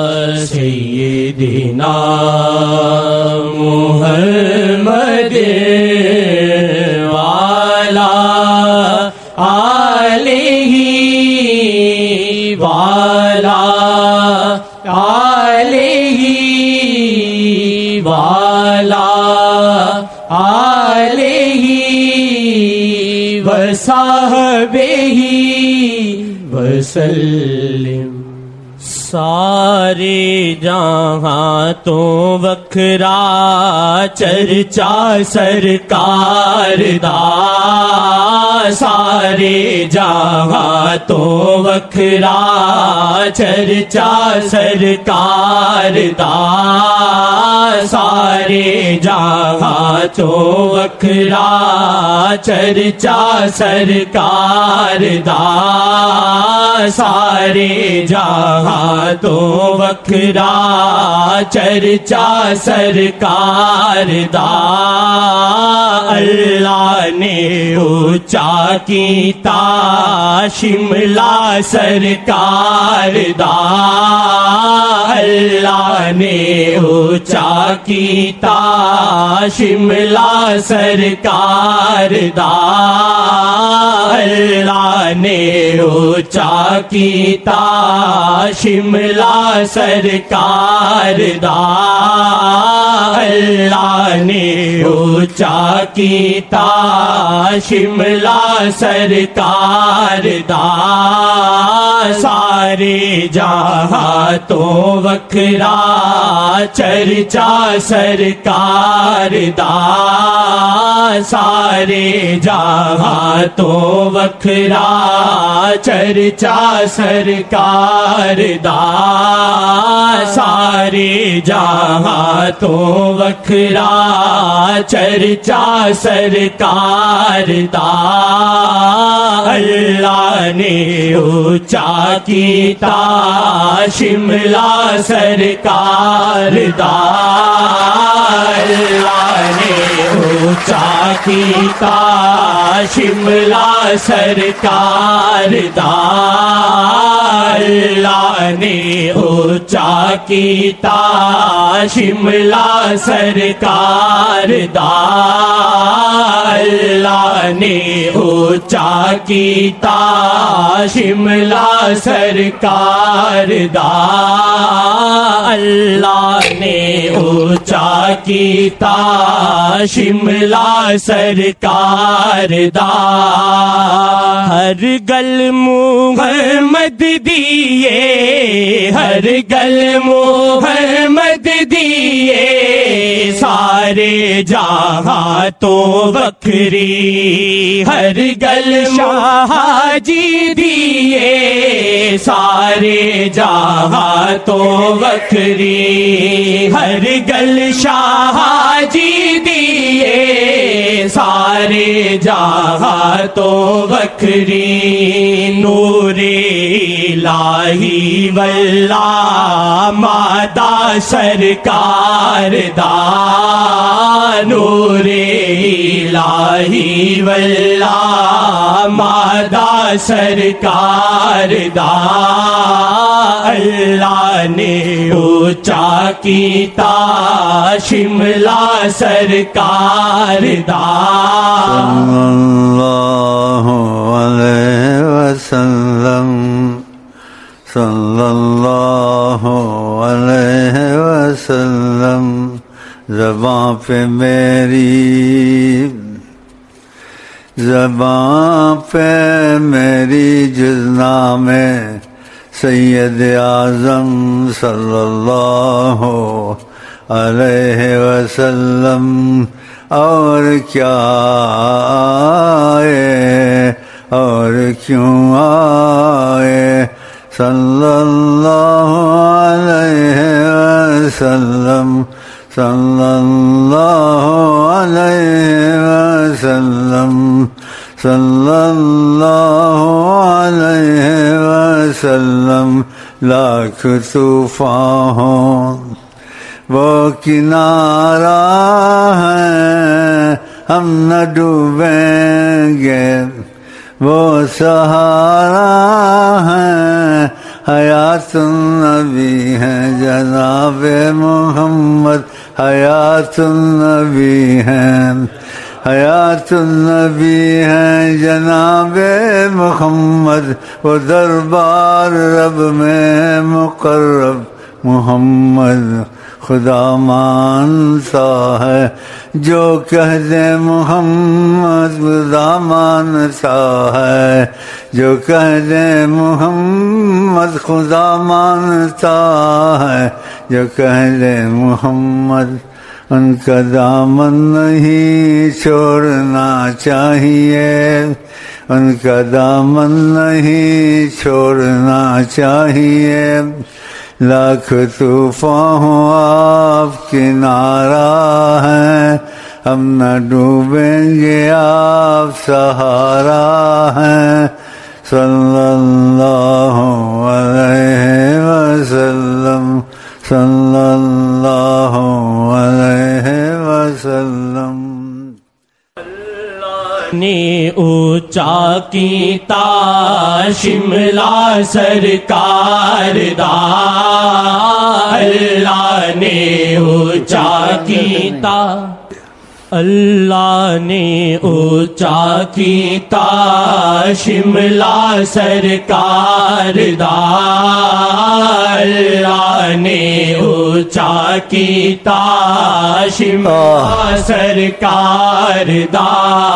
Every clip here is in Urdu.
سیدنا محمد والا آلہ والا آلہ والا آلہ وصحبہ وسلم۔ سارے جہاں تو وکھرا چرچا سرکار دا، سارے جہاں تو وکھرا چرچا سرکار دا، سارے جہاں تو وکھرا چرچا سرکار دا، سارے جہاں تو وکھرا چرچا سرکار دا، اللہ نے اونچا کیتا شملہ سرکار دا، اللہ نے اونچا کیتا شملہ سرکار دا، اللہ نے اونچا کیتا شملہ سرکار دا، اللہ نے اونچا کیتا شملہ سرکار دا، سارے جہاں تو وکھرا چرچا سرکار دا، سارے جہاں تو وکھرا چرچا سرکار دا، سارے جہاں تو وکھرا چرچا سرکار دا، اللہ نے اونچا کیتا شملہ سرکار دا، اللہ نے اونچا کیتا شملہ سرکار دا، اللہ نے اونچا کیتا شملہ سرکار دا، اللہ نے اونچا کیتا شملہ سرکار دا، اللہ نے اونچا کیتا شملہ سرکار دا، ہر گل محمد دیے، ہر گل محمد دیے، سارے جہاں تو وکھری، ہر گل شاہ جی دیے، سارے جہاں تو وکھری، ہر گل شاہ جی دیے، سارے جہاں تو وکھری، نور الہی واللہ مادہ سرکار دا، نور الہی واللہ مادہ سرکار دا، اللہ نے اونچا کیتا شملہ سرکار دا، صلی اللہ علیہ وسلم، صلی اللہ علیہ وسلم، زباں پہ میری جز نام سید اعظم صلی اللہ علیہ وسلم، اور کیا آئے اور کیوں آئے، صلی اللہ علیہ وسلم، صلی اللہ علیہ وسلم، صلی اللہ علیہ وسلم، لاکھ طوفان ہوں وہ کنارہ ہے، ہم نہ ڈوبیں گے، وہ سہارا ہے حیات النبی ہیں جناب محمد حیات النبی ہیں حیات النبی ہیں جناب محمد وہ دربار رب میں مقرب محمد خدا مانتا ہے جو کہہ دے محمد خدا مانتا ہے جو کہہ دے محمد خدا مانتا ہے جو کہہ دے محمد ان کا دامن نہیں چھوڑنا چاہیے ان کا دامن نہیں چھوڑنا چاہیے لاکھ طوفان ہوں آپ کنارہ ہیں ہم نہ ڈوبیں گے آپ سہارا ہیں صلی اللہ علیہ وسلم صلی اللہ علیہ وسلم نے اونچا کیتا شملہ سرکار دا اللہ نے اونچا کیتا اللہ نے اونچا کیتا شملہ سرکار دا اللہ نے اونچا کیتا شملہ سرکار دا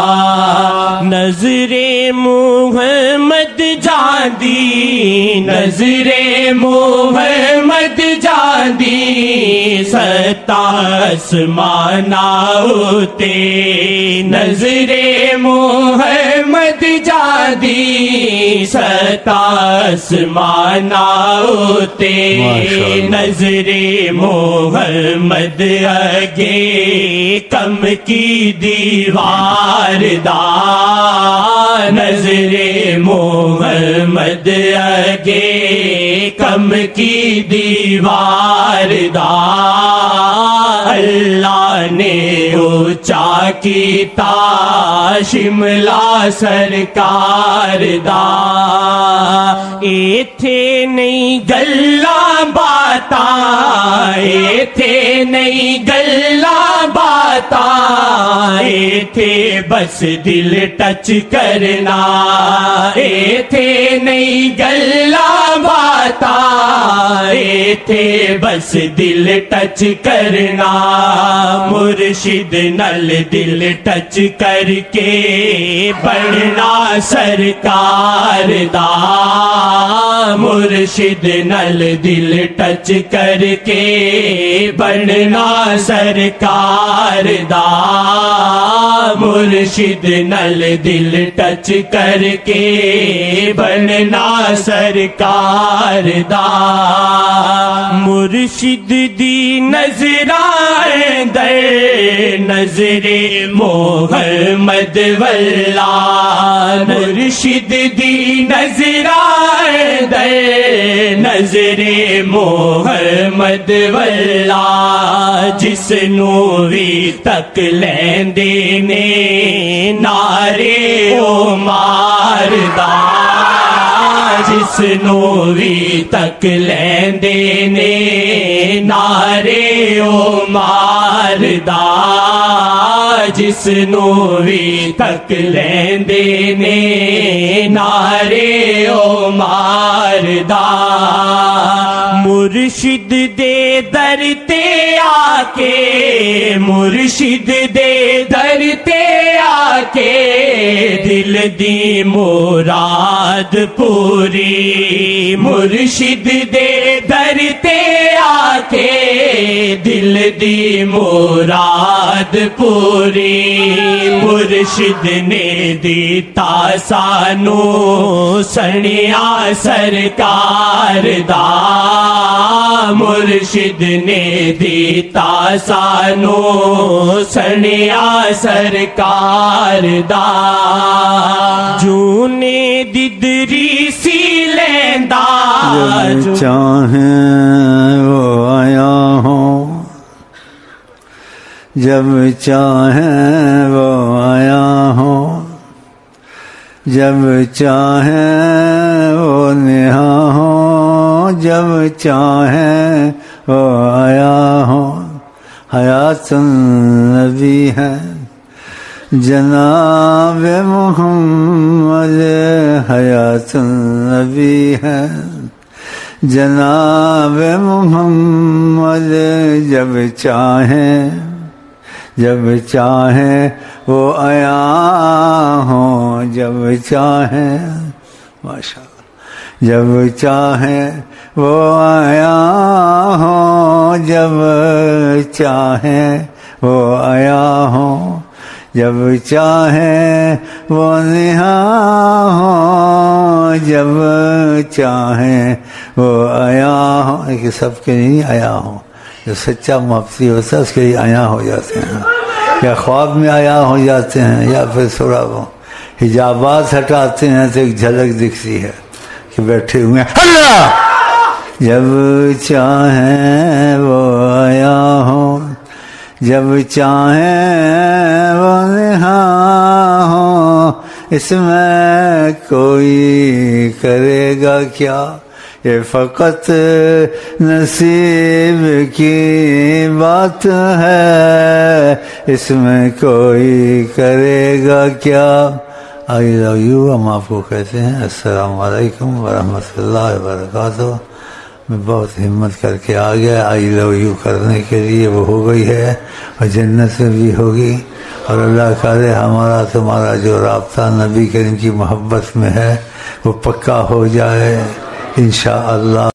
نظر محمد جاندی نظر محمد جاندی ستا آسمانا ہوتے نظر محمد جاندی ستا آسمانا ہوتے نظر محمد اگے کم کی دیوار دا نظر محمد اگے کم کی دیوار دا اللہ نے اونچا کیتا شملہ سرکار دا ایتھے نہیں گلاں باتاں ایتھے نہیں گلاں باتاں ایتھے بس دل ٹچ کرنا ایتھے نہیں گلاں باتاں ایتھے بس دل ٹچ کرنا مرشد نل دل ٹچ کر کے بڑھنا سرکار دا مرشد نل دل ٹچ کر کے بڑھنا سرکار دا مرشد نل دل ٹچ کر کے بڑھنا سرکار دا مرشد دی نظرائے در نظر محمد واللہ مرشد دی نظرائے در نظر محمد واللہ جس نو بھی تک لیندے نے نعرے او ماردا جس نو بھی تک لیندے نے نعرے او ماردا جس نو بھی تک لیندے نے نعرے او ماردا مرشد دے در تے آ کے مرشد دے در تے آ کے دل دی مراد پوری مرشد دے در تے آ کے دل دی مراد پوری مرشد نے دیتا سانو سنیا سرکار دا مرشد نے دیتا سانو سنیا سرکار دا جونے ددری سی لیندا جب چاہیں وہ آیا ہوں جب چاہیں وہ آیا ہوں جب چاہیں وہ نہا ہوں جب چاہیں وہ آیا ہوں حیات النبی ہے جناب محمد حیات النبی ہے جناب محمد جب چاہیں وہ آیا ہوں جب چاہیں ماشاء اللہ جب چاہیں وہ آیا ہوں جب چاہیں وہ آیا ہوں جب چاہیں وہ نہاں ہوں جب چاہیں وہ آیا ہوں کہ سب کے لیے آیا ہوں جو سچا محبتی ہوتا ہے اس کے لیے آیا ہو جاتے ہیں یا خواب میں آیا ہو جاتے ہیں یا پھر تھوڑا وہ حجابات ہٹاتے ہیں تو ایک جھلک دکھتی ہے کہ بیٹھے ہوئے ہیں اللہ جب چاہیں وہ آیا ہوں جب چاہیں وہ نہاں ہوں اس میں کوئی کرے گا کیا یہ فقط نصیب کی بات ہے اس میں کوئی کرے گا کیا آئی لو یو ہم آپ کو کہتے ہیں السلام علیکم ورحمۃ اللہ وبرکاتہ میں بہت ہمت کر کے آ گیا آئی لو یو کرنے کے لیے وہ ہو گئی ہے اور جنت میں بھی ہوگی اور اللہ کرے ہمارا تمہارا جو رابطہ نبی کریم کی محبت میں ہے وہ پکا ہو جائے انشاءاللہ